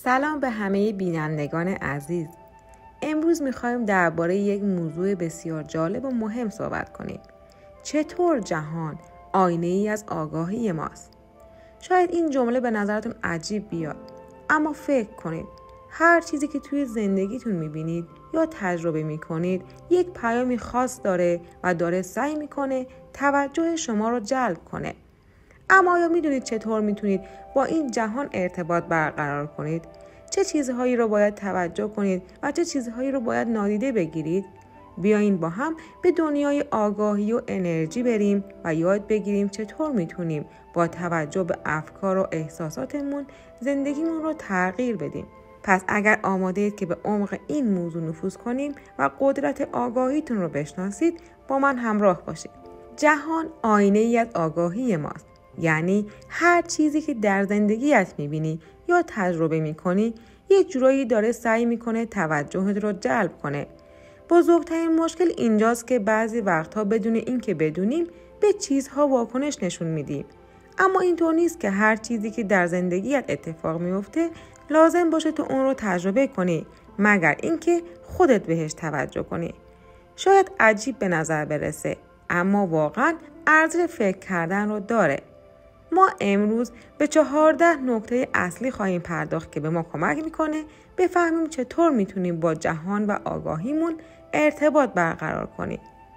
سلام به همه بینندگان عزیز. امروز می‌خوایم درباره یک موضوع بسیار جالب و مهم صحبت کنیم. چطور جهان آینه‌ای از آگاهی ماست؟ شاید این جمله به نظرتون عجیب بیاد، اما فکر کنید هر چیزی که توی زندگیتون می‌بینید یا تجربه می‌کنید یک پیامی خاص داره و داره سعی می‌کنه توجه شما رو جلب کنه. اما آیا میدونید چطور میتونید با این جهان ارتباط برقرار کنید؟ چه چیزهایی رو باید توجه کنید و چه چیزهایی رو باید نادیده بگیرید؟ بیاین با هم به دنیای آگاهی و انرژی بریم و یاد بگیریم چطور میتونیم با توجه به افکار و احساساتمون زندگیمون رو تغییر بدیم. پس اگر آماده اید که به عمق این موضوع نفوذ کنیم و قدرت آگاهیتون رو بشناسید، با من همراه باشید. جهان آینه‌ای از آگاهی ماست. یعنی هر چیزی که در زندگیت میبینی یا تجربه میکنی یک جورایی داره سعی میکنه توجهت رو جلب کنه. بزرگترین مشکل اینجاست که بعضی وقتها بدون اینکه بدونیم به چیزها واکنش نشون میدیم. اما اینطور نیست که هر چیزی که در زندگیت اتفاق میفته لازم باشه تو اون رو تجربه کنی، مگر اینکه خودت بهش توجه کنی. شاید عجیب به نظر برسه، اما واقعا ارزش فکر کردن رو داره. ما امروز به 14 نکته اصلی خواهیم پرداخت که به ما کمک میکنه بفهمیم چطور میتونیم با جهان و آگاهیمون ارتباط برقرار کنیم.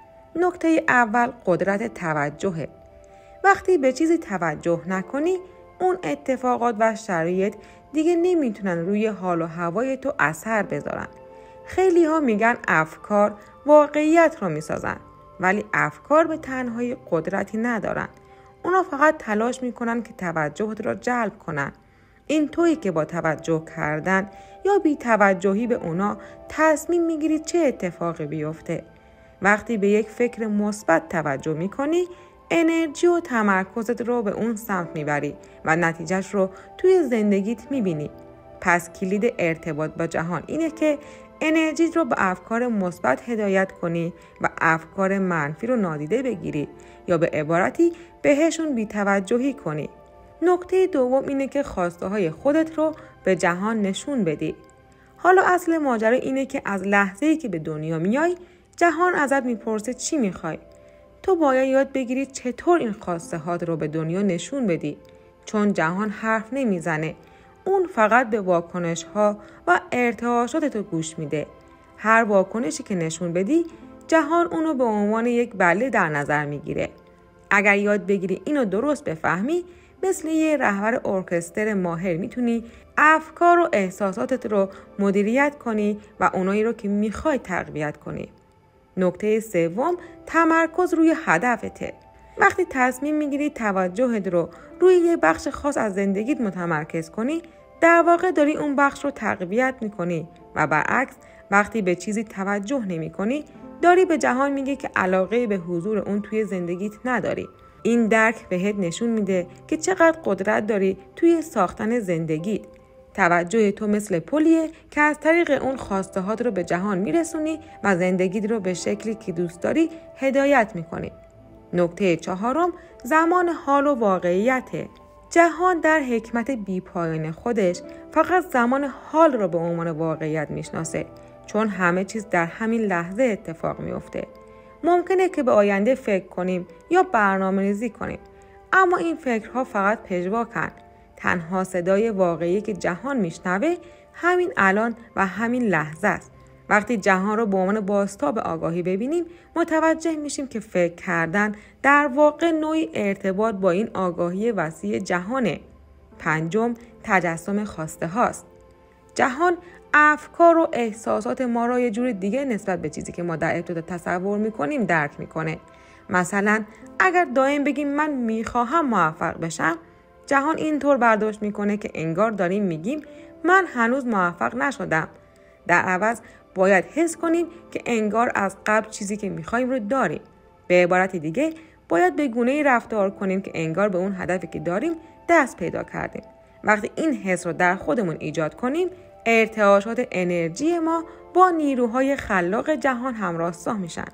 نکته اول قدرت توجهه. وقتی به چیزی توجه نکنی، اون اتفاقات و شرایط دیگه نمیتونن روی حال و هوای تو اثر بذارن. خیلی ها میگن افکار واقعیت رو میسازن، ولی افکار به تنهایی قدرتی ندارن. اونا فقط تلاش میکنن که توجهت را جلب کنن. این تویی که با توجه کردن یا بی توجهی به اونا تصمیم میگیری چه اتفاقی بیفته. وقتی به یک فکر مثبت توجه میکنی، انرژی و تمرکزت رو به اون سمت میبری و نتیجهش رو توی زندگیت میبینی. پس کلید ارتباط با جهان اینه که انرژی رو به افکار مثبت هدایت کنی و افکار منفی رو نادیده بگیری یا به عبارتی بهشون بی‌توجهی کنی. نکته دوم اینه که خواسته های خودت رو به جهان نشون بدی. حالا اصل ماجرا اینه که از لحظه‌ای که به دنیا میای، جهان ازت میپرسه چی میخوای. تو باید یاد بگیری چطور این خواسته هات رو به دنیا نشون بدی، چون جهان حرف نمیزنه. اون فقط به واکنش ها و ارتعاشات تو گوش میده. هر واکنشی که نشون بدی، جهان اونو به عنوان یک بله در نظر میگیره. اگر یاد بگیری اینو درست بفهمی، مثل یه رهبر ارکستر ماهر میتونی افکار و احساساتت رو مدیریت کنی و اونایی رو که میخوای تقویت کنی. نکته سوم تمرکز روی هدفته. وقتی تصمیم میگیری توجهت رو روی یه بخش خاص از زندگیت متمرکز کنی، در واقع داری اون بخش رو تقویت میکنی و برعکس وقتی به چیزی توجه نمی کنی، داری به جهان میگی که علاقه به حضور اون توی زندگیت نداری. این درک بهت نشون میده که چقدر قدرت داری توی ساختن زندگیت. توجه تو مثل پلیه که از طریق اون خواسته هات رو به جهان میرسونی و زندگیت رو به شکلی که دوست داری هدایت میکنی. نکته چهارم زمان حال و واقعیته. جهان در حکمت بی‌پایان خودش فقط زمان حال رو به عنوان واقعیت میشناسه، چون همه چیز در همین لحظه اتفاق میفته. ممکنه که به آینده فکر کنیم یا برنامه‌ریزی کنیم، اما این فکرها فقط پژواکن. تنها صدای واقعی که جهان میشنوه همین الان و همین لحظه است. وقتی جهان رو به عنوان بازتاب آگاهی ببینیم، متوجه میشیم که فکر کردن در واقع نوعی ارتباط با این آگاهی وسیع جهانه. پنجم تجسم خواسته هاست. جهان افکار و احساسات ما را یه جور دیگه نسبت به چیزی که ما در ابتدا تصور میکنیم درک میکنه. مثلا اگر دائم بگیم من میخواهم موفق بشم، جهان اینطور برداشت میکنه که انگار داریم میگیم من هنوز موفق نشدم. در عوض باید حس کنیم که انگار از قبل چیزی که میخوایم رو داریم. به عبارت دیگه باید به گونه‌ای رفتار کنیم که انگار به اون هدفی که داریم دست پیدا کردیم. وقتی این حس رو در خودمون ایجاد کنیم، ارتعاشات انرژی ما با نیروهای خلاق جهان همراستا میشن.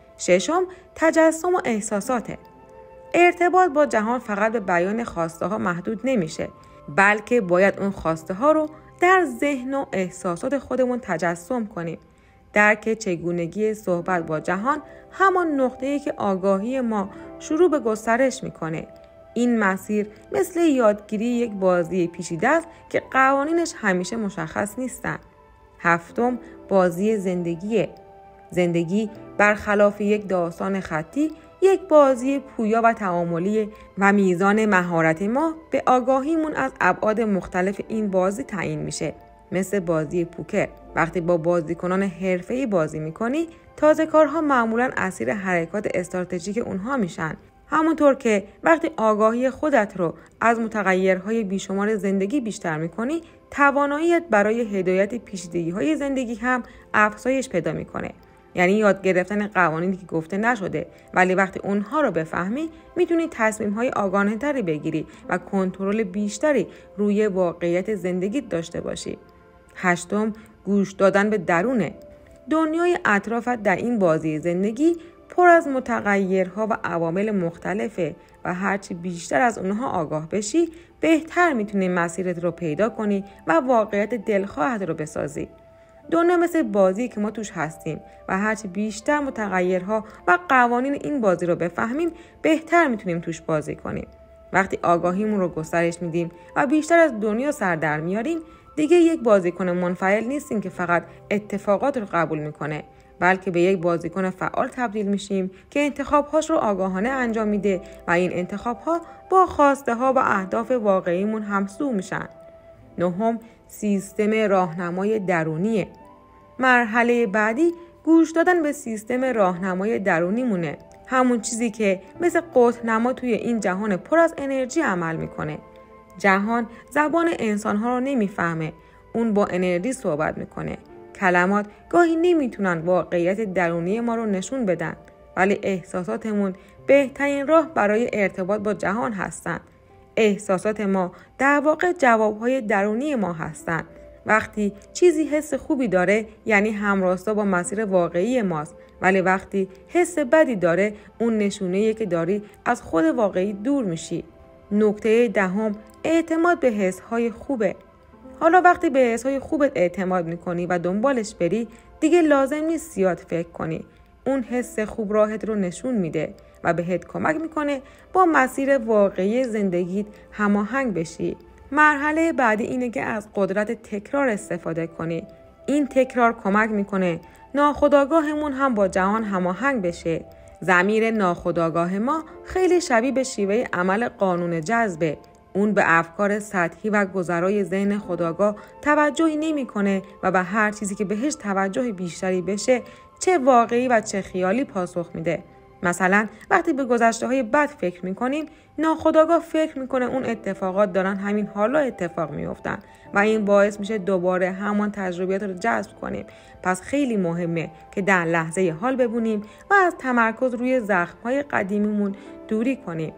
ششم تجسم و احساساته. ارتباط با جهان فقط به بیان خواسته ها محدود نمیشه، بلکه باید اون خواسته ها رو در ذهن و احساسات خودمون تجسم کنیم. درک چگونگی صحبت با جهان همان نقطه‌ای که آگاهی ما شروع به گسترش میکنه. این مسیر مثل یادگیری یک بازی پیچیده است که قوانینش همیشه مشخص نیستن. هفتم، بازی زندگیه. زندگی برخلاف یک داستان خطی یک بازی پویا و تعاملی و میزان مهارت ما به آگاهیمون از ابعاد مختلف این بازی تعیین میشه. مثل بازی پوکر، وقتی با بازیکنان حرفه‌ای بازی میکنی، تازه‌کارها معمولاً اسیر حرکات استراتژیک اونها میشن. همونطور که وقتی آگاهی خودت رو از متغیرهای بیشمار زندگی بیشتر میکنی، تواناییت برای هدایت پیچیدگی‌های زندگی هم افزایش پیدا میکنه. یعنی یاد گرفتن قوانینی که گفته نشده، ولی وقتی اونها رو بفهمی میتونی تصمیم‌های آگاهانه‌تری بگیری و کنترل بیشتری روی واقعیت زندگیت داشته باشی. هشتم، گوش دادن به درونه. دنیای اطرافت در این بازی زندگی پر از متغیرها و عوامل مختلفه و هرچی بیشتر از اونها آگاه بشی، بهتر میتونی مسیرت رو پیدا کنی و واقعیت دلخواهت رو بسازی. دنیا مثل بازی که ما توش هستیم و هرچی بیشتر متغیرها و قوانین این بازی رو بفهمیم، بهتر میتونیم توش بازی کنیم. وقتی آگاهیمون رو گسترش میدیم و بیشتر از دنیا سر در میاریم، دیگه یک بازیکن منفعل نیستیم که فقط اتفاقات رو قبول میکنه، بلکه به یک بازیکن فعال تبدیل میشیم که انتخاب‌هاش رو آگاهانه انجام میده و این انتخاب‌ها با خواسته‌ها و اهداف واقعیمون همسو میشن. نهم، سیستم راهنمای درونیه. مرحله بعدی گوش دادن به سیستم راهنمای درونی مونه. همون چیزی که مثل قطب‌نما توی این جهان پر از انرژی عمل میکنه. جهان زبان انسان‌ها رو نمیفهمه. اون با انرژی صحبت میکنه. کلمات گاهی نمیتونن واقعیت درونی ما رو نشون بدن، ولی احساساتمون بهترین راه برای ارتباط با جهان هستن. احساسات ما در واقع جوابهای درونی ما هستن. وقتی چیزی حس خوبی داره یعنی همراستا با مسیر واقعی ماست، ولی وقتی حس بدی داره اون نشونه‌ایه که داری از خود واقعی دور میشی. نکته دهم، اعتماد به حس‌های خوبه. حالا وقتی به حس‌های خوبت اعتماد میکنی و دنبالش بری، دیگه لازم نیست زیاد فکر کنی. اون حس خوب راهت رو نشون میده و بهت کمک میکنه با مسیر واقعی زندگیت هماهنگ بشی. مرحله بعدی اینه که از قدرت تکرار استفاده کنی. این تکرار کمک میکنه ناخودآگاهمون هم با جهان هماهنگ بشه. ضمیر ناخودآگاه ما خیلی شبیه به شیوه عمل قانون جذبه. اون به افکار سطحی و گذرای ذهن خودآگاه توجهی نمیکنه و به هر چیزی که بهش توجه بیشتری بشه، چه واقعی و چه خیالی، پاسخ میده. مثلا وقتی به گذشته‌های بد فکر میکنیم، ناخودآگاه فکر میکنه اون اتفاقات دارن همین حالا اتفاق میفتن و این باعث میشه دوباره همان تجربیات رو جذب کنیم. پس خیلی مهمه که در لحظه حال بمونیم و از تمرکز روی زخم‌های قدیمیمون دوری کنیم.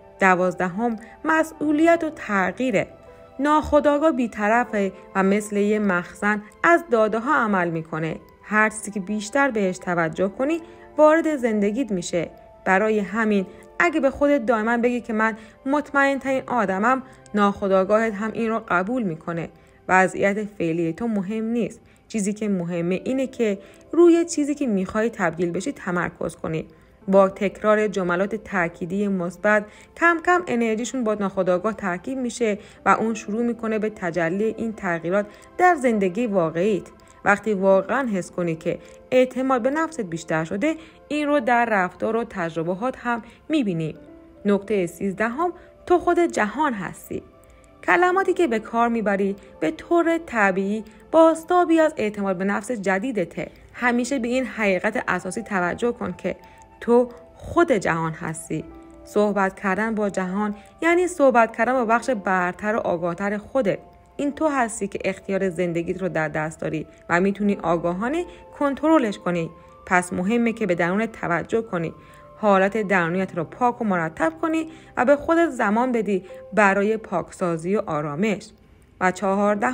12، مسئولیت و تغییره. ناخودآگاه بی‌طرفه و مثل یه مخزن از داده ها عمل میکنه. هر چیزی که بیشتر بهش توجه کنی وارد زندگیت میشه. برای همین اگه به خودت دائما بگی که من مطمئن ترین آدمم، ناخودآگاهت هم این رو قبول میکنه. وضعیت فعلی تو مهم نیست. چیزی که مهمه اینه که روی چیزی که میخوای تبدیل بشی تمرکز کنی. با تکرار جملات تأکیدی مثبت کم کم انرژیشون با ناخودآگاه ترکیب میشه و اون شروع میکنه به تجلی این تغییرات در زندگی واقعیت. وقتی واقعا حس کنی که اعتماد به نفست بیشتر شده، این رو در رفتار و تجربهات هم میبینی. نکته 13، تو خود جهان هستی. کلماتی که به کار میبری به طور طبیعی بازتابی از اعتماد به نفس جدیدته. همیشه به این حقیقت اساسی توجه کن که تو خود جهان هستی. صحبت کردن با جهان یعنی صحبت کردن با بخش برتر و آگاهتر خودت. این تو هستی که اختیار زندگیت رو در دست داری و میتونی آگاهانه کنترلش کنی. پس مهمه که به درونت توجه کنی، حالت درونیت رو پاک و مرتب کنی و به خودت زمان بدی برای پاکسازی و آرامش. و 14،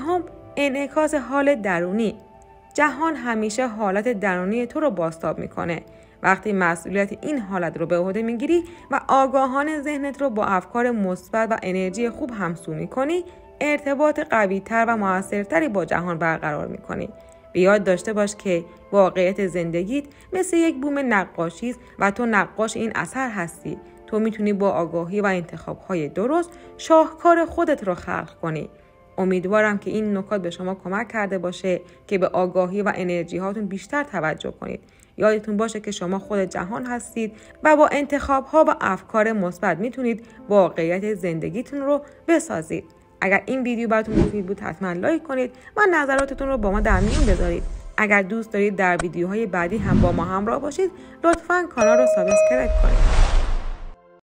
انعکاس حال درونی. جهان همیشه حالت درونی تو رو بازتاب میکنه. وقتی مسئولیت این حالت رو به عهده میگیری و آگاهانه ذهنت رو با افکار مثبت و انرژی خوب همسو میکنی، ارتباط قوی‌تر و موثرتری با جهان برقرار می‌کنی. به یاد داشته باش که واقعیت زندگیت مثل یک بوم نقاشی است و تو نقاش این اثر هستی. تو میتونی با آگاهی و انتخاب‌های درست شاهکار خودت رو خلق کنی. امیدوارم که این نکات به شما کمک کرده باشه که به آگاهی و انرژی هاتون بیشتر توجه کنید. یادتون باشه که شما خود جهان هستید و با انتخاب‌ها و افکار مثبت میتونید واقعیت زندگیتون رو بسازید. اگر این ویدیو براتون مفید بود حتما لایک کنید و نظراتتون رو با ما در میون بذارید. اگر دوست دارید در ویدیوهای بعدی هم با ما همراه باشید لطفاً کانال رو سابسکرایب کنید.